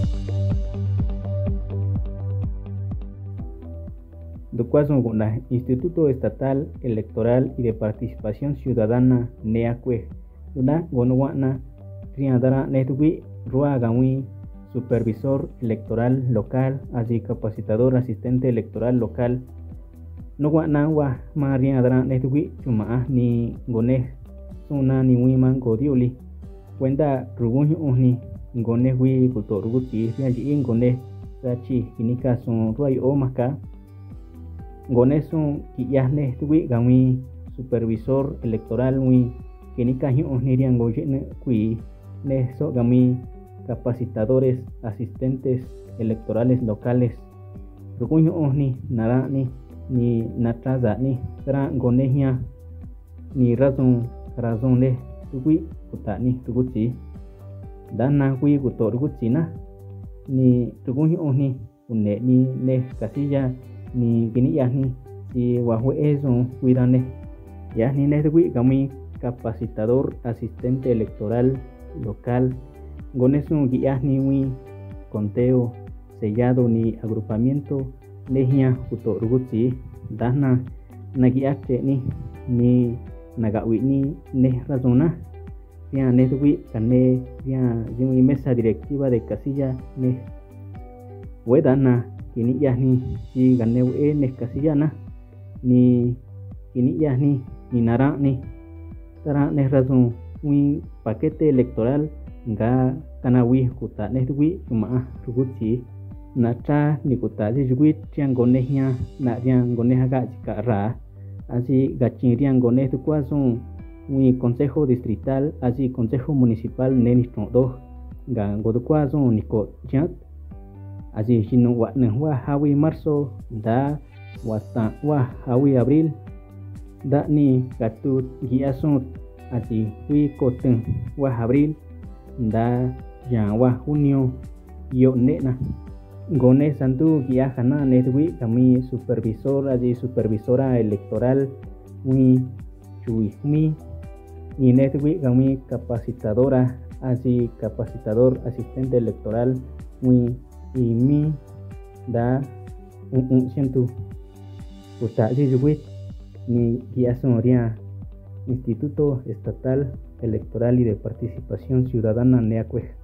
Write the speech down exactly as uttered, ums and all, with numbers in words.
Ducuazun guna Instituto Estatal Electoral y de Participación Ciudadana NEACUE Duna Gonuana Triandara Netwi Rua Gawi Supervisor Electoral Local así capacitador asistente electoral local Nuguana wa Mariandara Netwi Chuma ni Gone Suna ni Wiman Godiuli Cuenta Ruguño Uni Gone Wi Gutoruguti Yaji Gone Sachi Kinika Son Ruay Omaka Gonesun Kiyahne Tuwi Gami Supervisor Electoral Wi Kenika Hiu Nirian Goyene Kui Neso Gami Capacitadores Asistentes Electorales Locales Ruguño Oni Narani Ni Natraza Ni Tra Gonehia Ni Razon Razon Le Tuwi Kutani Tuguti Dana Wi Gutor Gutina Ni Ruguño Oni Une Ni Ne Casilla ni kini yahni si wahue eso cuidane yahni netwi kami capacitador asistente electoral local gonesun yahni wi conteo sellado ni agrupamiento lehia utorugutsi dana nagiache ni ni nagawi ni ne razona ya netwi kane ya jimi mesa directiva de casilla ne wedana kini yahni si ganeu e ne casillana ni kini yahni ni nara ni tara ne razón wi paquete electoral nga kanawi kuta ne wi cuma ruguti nacha ni kuta ji juit tiang gonehnya na tiang goneha ga chikara así gachirian gone tu kwason wi consejo distrital así consejo municipal ne ni do ga godu kwason ni ko chat así sino wa ne wa hawi marzo da wata wa hawi abril da ni katut giasun así wi koten wa abril da ya wa junio yo nena gone santu gia jana netwi kami supervisor así supervisora electoral wi chui mi y netwi kami capacitadora así capacitador asistente electoral wi y mi da un un siento uta jiwit ni guiasoria Instituto Estatal Electoral y de Participación Ciudadana NEACUE.